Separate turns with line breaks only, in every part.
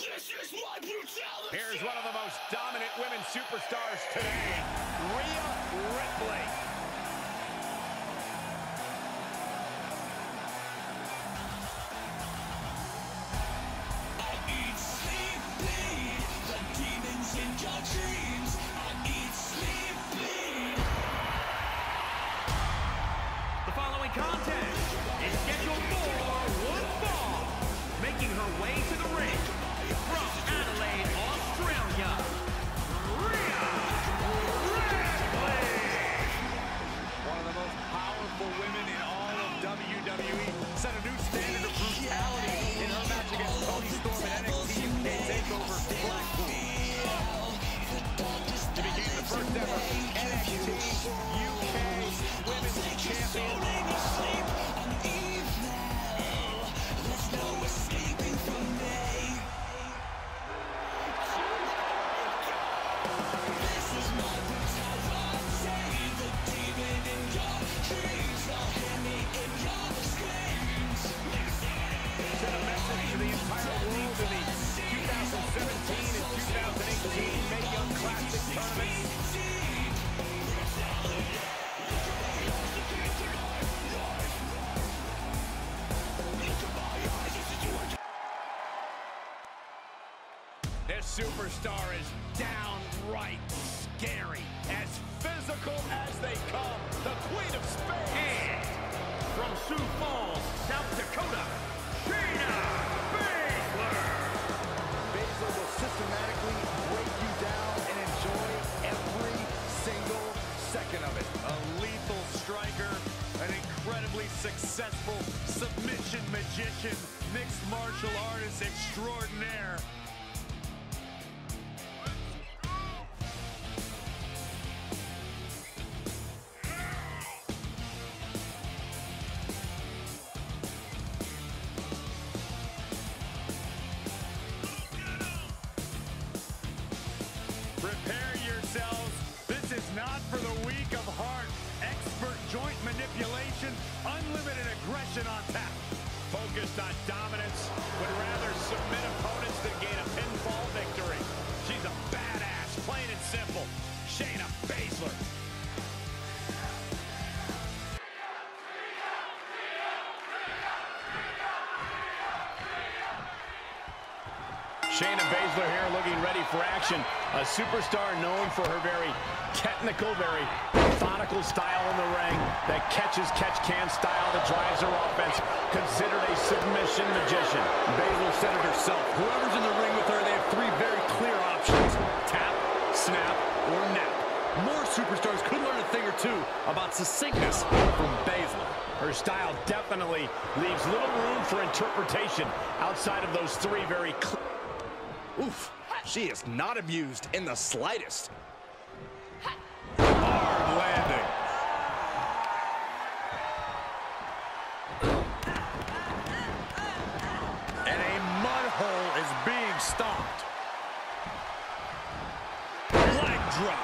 Here's one of the most dominant women superstars today, Rhea Ripley.
I eat, sleep, bleed. The demons in your dreams. I eat, sleep, bleed.
The following contest is scheduled for one fall. Making her way to the ring from Adelaide, Australia, Rhea Ripley.
One of the most powerful women in all of WWE. Set a new standard of brutality in her match against Toni Storm at NXT UK TakeOver Blackpool. To begin the first ever NXT UK Women's Champion. This superstar is downright scary, as physical as they come. The Queen of Spades.
And from Sioux Falls, South Dakota, Shayna Baszler.
Baszler will systematically break you down and enjoy every single second of it.
A lethal striker, an incredibly successful submission magician, mixed martial artist extraordinaire. Prepare yourselves. This is not for the weak of heart. Expert joint manipulation, unlimited aggression on tap. Focused on dominance, would rather submit opponents than gain a pinfall victory. She's a badass, plain and simple. Shayna Baszler. Shayna Baszler here looking ready for action. A superstar known for her very technical, very methodical style in the ring. That catch-can style that drives her offense. Considered a submission magician.
Baszler said it herself. Whoever's in the ring with her, they have three very clear options. Tap, snap, or nap. More superstars could learn a thing or two about succinctness from Baszler.
Her style definitely leaves little room for interpretation outside of those three very clear.
Oof, she is not amused in the slightest.
Hard landing.
And a mud hole is being stomped. Leg drop.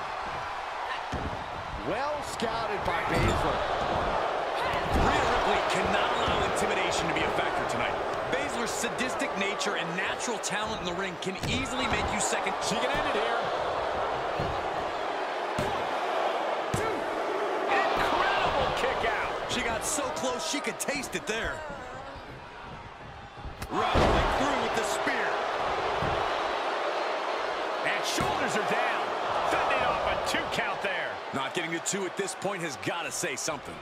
Well scouted by Baszler.
Rhea Ripley cannot allow intimidation to be a factor tonight. Baszler's sadistic nature and natural talent in the ring can easily make you second.
She can end it here. Incredible kick out.
She got so close she could taste it there. Right through with the spear.
And shoulders are down. Fending off a 2 count there.
Not getting to 2 at this point has got to say something.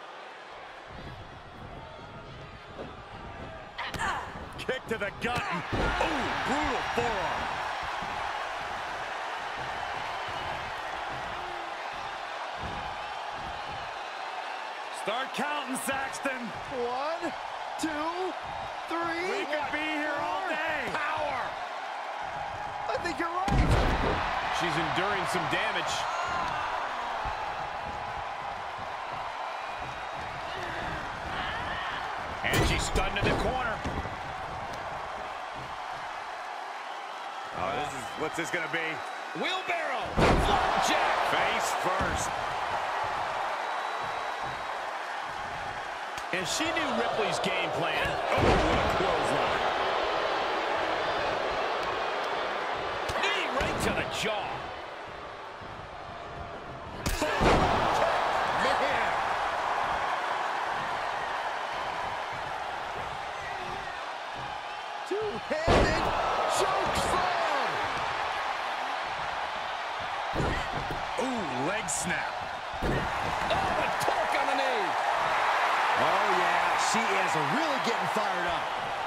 Kick to the gut. Ooh, brutal forearm. Start counting, Saxton.
1, 2, 3.
We could be here all day. Power.
I think you're right.
She's enduring some damage. And she's stunned in the corner. Oh, what's this gonna be?
Wheelbarrow. Flapjack.
Face first. And she knew Ripley's game plan. Oh, what a clothesline.
jaw.
Man. Two-handed choke slam.
Ooh, leg snap.
Oh, a torque on the knee. Oh, yeah, she is really getting fired up.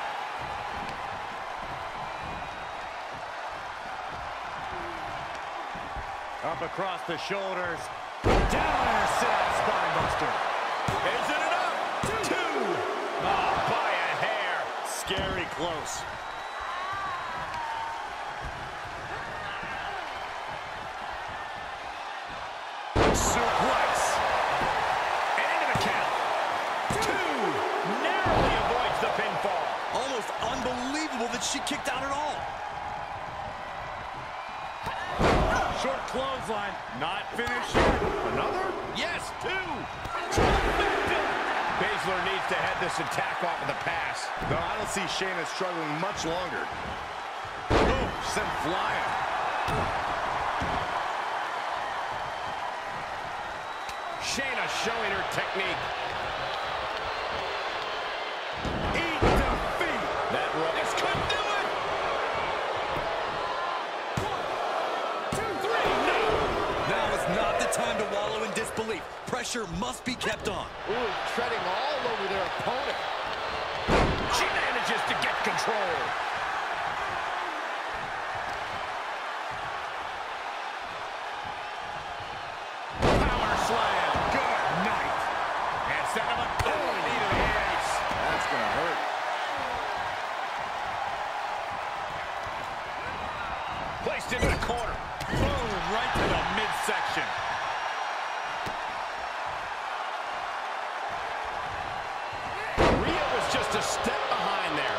Up across the shoulders. Down and a spine buster.
Isn't it up? Two.
Oh, by a hair. Scary close.
Suplex.
And into the count. Two. Narrowly avoids the pinfall.
Almost unbelievable that she kicked out at all.
Short clothesline. Not finished yet. Another?
Yes, two.
Baszler needs to head this attack off of the pass.
No, I don't see Shayna struggling much longer.
Boom, sent flying.
Shayna showing her technique. Eat defeat. That rope.
This could do it.
1, 2, 3. No.
Now is not the time to wallow in disbelief. Pressure must be kept on.
Ooh, treading all over their opponent.
She manages to get control. Power slam. Good night. And set him up. Oh, knee to the ace.
That's going to hurt.
Placed into the corner. Boom, right to the midsection. Rhea was just a step behind there.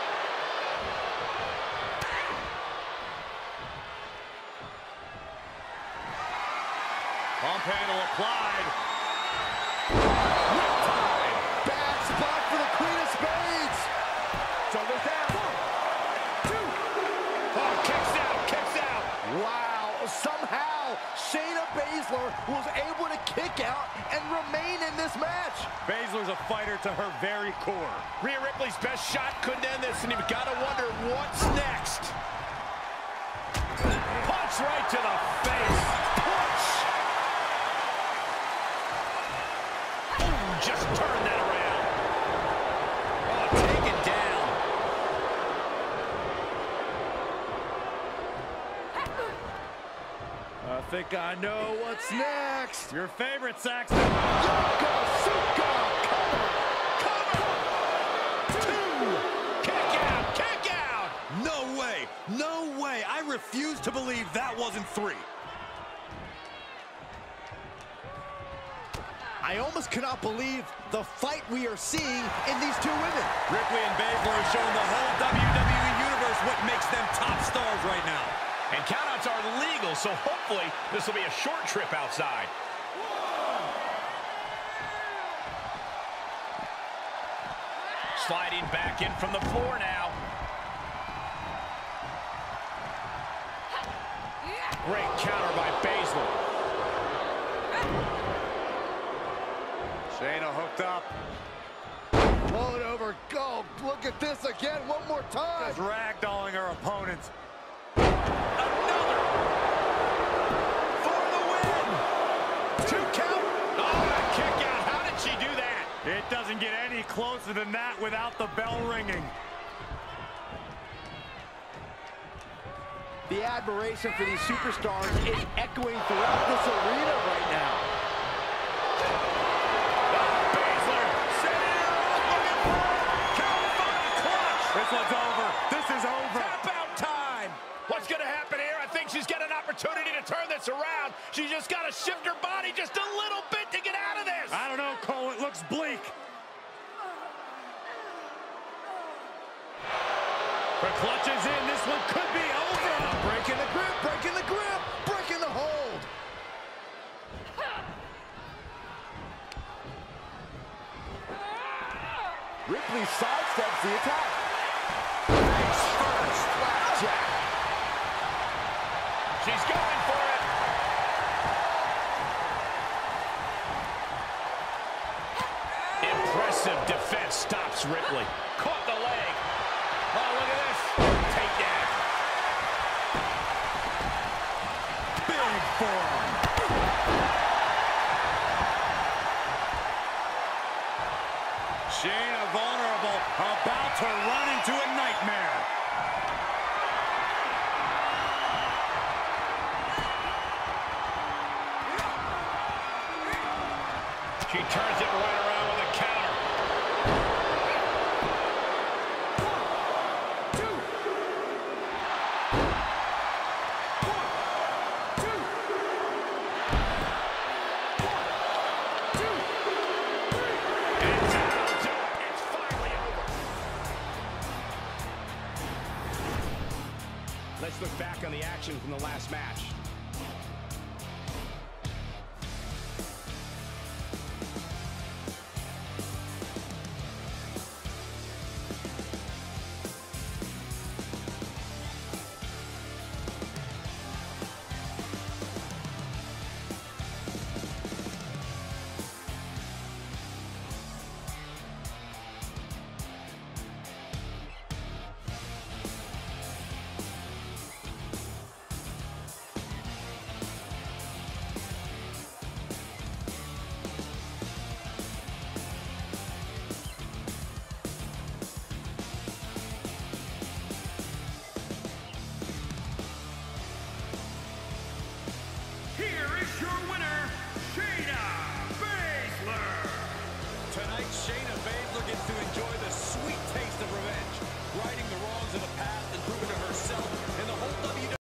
Pump handle applied. Riptide.
Bad spot for the Queen of Spades. Shoulders down.
1, 2. Oh, kicks out, kicks out.
Wow, somehow Shayna Baszler was able to kick out and remain in this match.
Baszler's a fighter to her very core. Rhea Ripley's best shot couldn't end this, and you've got to wonder what's next. Punch right to the face. Punch. Ooh, just turn that around. Oh, taken down. I think I know what's next. Your favorite, Saxton.
Yokosuka, cover.
Kick out, kick out.
No way. No way. I refuse to believe that wasn't 3.
I almost cannot believe the fight we are seeing in these two women.
Ripley and Baszler are showing the whole WWE Universe what makes them top stars right now.
And countouts are legal, so hopefully this will be a short trip outside. Sliding back in from the floor now. Great counter by Baszler. Shayna hooked up.
Pull it over, go. Look at this again, one more time.
Just ragdolling her opponent. It doesn't get any closer than that without the bell ringing.
The admiration for these superstars is echoing throughout this arena right now.
Baszler setting her up, looking for count 5 clutch. This one's over. This is over. Tap out time. What's going to happen here? I think she's got an opportunity to turn this around. She's just got to shift her body just a little bit to get out of this. I don't know, Cole. It looks bleak. The clutch is in. This one could be over.
Breaking the grip, breaking the grip, breaking the hold. Ripley sidesteps the attack. Face first, flapjack.
She's going for it. Impressive defense stops Ripley. Caught the leg. Oh, look at this. Takedown. Big forearm. Shayna vulnerable, about to run into a nightmare. She turns it right around with a counter. 1, 2. 1, 2. 1, 2. 3. It's finally over.
Let's look back on the action from the last match. Here is your winner, Shayna Baszler.
Tonight, Shayna Baszler gets to enjoy the sweet taste of revenge, righting the wrongs of the past